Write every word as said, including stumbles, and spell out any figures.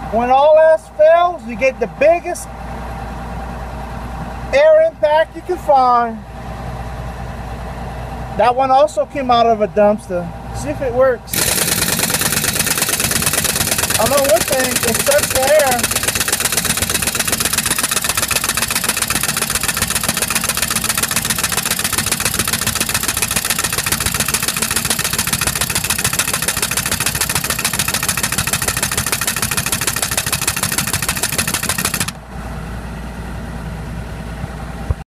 When all else fails, you get the biggest air impact you can find. That one also came out of a dumpster. See if it works. I know one thing, it sucks the air